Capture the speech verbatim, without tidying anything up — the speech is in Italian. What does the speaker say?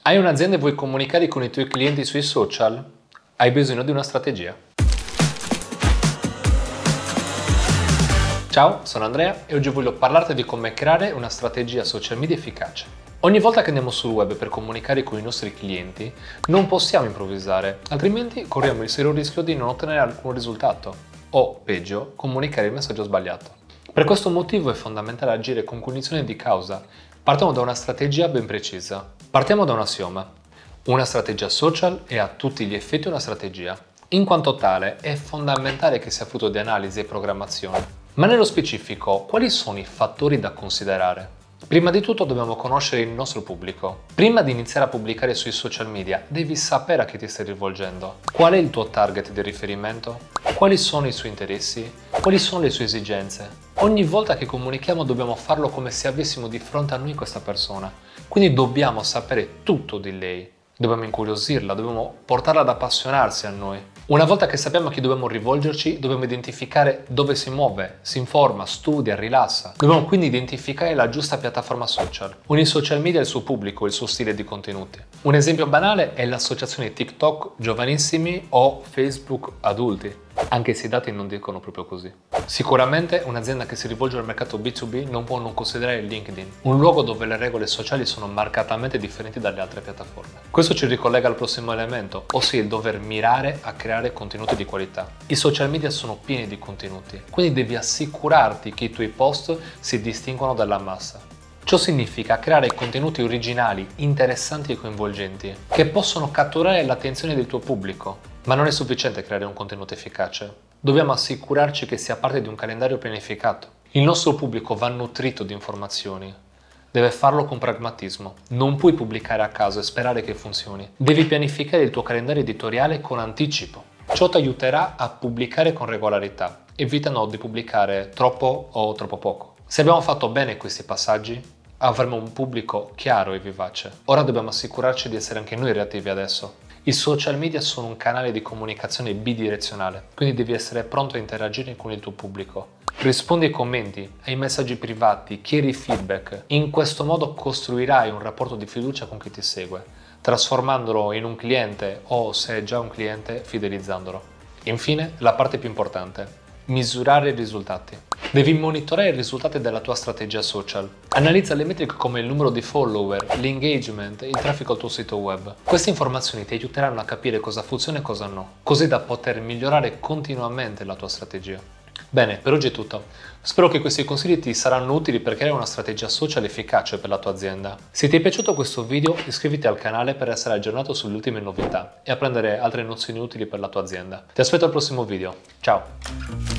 Hai un'azienda e vuoi comunicare con i tuoi clienti sui social? Hai bisogno di una strategia. Ciao, sono Andrea e oggi voglio parlarti di come creare una strategia social media efficace. Ogni volta che andiamo sul web per comunicare con i nostri clienti, non possiamo improvvisare, altrimenti corriamo il serio rischio di non ottenere alcun risultato o, peggio, comunicare il messaggio sbagliato. Per questo motivo è fondamentale agire con cognizione di causa. Partiamo da una strategia ben precisa. Partiamo da un assioma. Una strategia social è a tutti gli effetti una strategia. In quanto tale, è fondamentale che sia frutto di analisi e programmazione. Ma nello specifico, quali sono i fattori da considerare? Prima di tutto dobbiamo conoscere il nostro pubblico. Prima di iniziare a pubblicare sui social media, devi sapere a chi ti stai rivolgendo. Qual è il tuo target di riferimento? Quali sono i suoi interessi? Quali sono le sue esigenze? Ogni volta che comunichiamo dobbiamo farlo come se avessimo di fronte a noi questa persona. Quindi dobbiamo sapere tutto di lei. Dobbiamo incuriosirla, dobbiamo portarla ad appassionarsi a noi. Una volta che sappiamo a chi dobbiamo rivolgerci, dobbiamo identificare dove si muove, si informa, studia, rilassa. Dobbiamo quindi identificare la giusta piattaforma social. Ogni social media ha il suo pubblico, il suo stile di contenuti. Un esempio banale è l'associazione TikTok giovanissimi o Facebook adulti, anche se i dati non dicono proprio così. Sicuramente un'azienda che si rivolge al mercato B due B non può non considerare LinkedIn, un luogo dove le regole sociali sono marcatamente differenti dalle altre piattaforme. Questo ci ricollega al prossimo elemento, ossia il dover mirare a creare contenuti di qualità. I social media sono pieni di contenuti, quindi devi assicurarti che i tuoi post si distinguano dalla massa. Ciò significa creare contenuti originali, interessanti e coinvolgenti, che possono catturare l'attenzione del tuo pubblico. Ma non è sufficiente creare un contenuto efficace. Dobbiamo assicurarci che sia parte di un calendario pianificato. Il nostro pubblico va nutrito di informazioni. Deve farlo con pragmatismo. Non puoi pubblicare a caso e sperare che funzioni. Devi pianificare il tuo calendario editoriale con anticipo. Ciò ti aiuterà a pubblicare con regolarità. Evitano di pubblicare troppo o troppo poco. Se abbiamo fatto bene questi passaggi, avremo un pubblico chiaro e vivace. Ora dobbiamo assicurarci di essere anche noi reattivi adesso. I social media sono un canale di comunicazione bidirezionale, quindi devi essere pronto a interagire con il tuo pubblico. Rispondi ai commenti, ai messaggi privati, chiedi feedback. In questo modo costruirai un rapporto di fiducia con chi ti segue, trasformandolo in un cliente o, se è già un cliente, fidelizzandolo. Infine, la parte più importante. Misurare i risultati. Devi monitorare i risultati della tua strategia social. Analizza le metriche come il numero di follower, l'engagement e il traffico al tuo sito web. Queste informazioni ti aiuteranno a capire cosa funziona e cosa no, così da poter migliorare continuamente la tua strategia. Bene, per oggi è tutto. Spero che questi consigli ti saranno utili per creare una strategia social efficace per la tua azienda. Se ti è piaciuto questo video, iscriviti al canale per essere aggiornato sulle ultime novità e apprendere altre nozioni utili per la tua azienda. Ti aspetto al prossimo video. Ciao!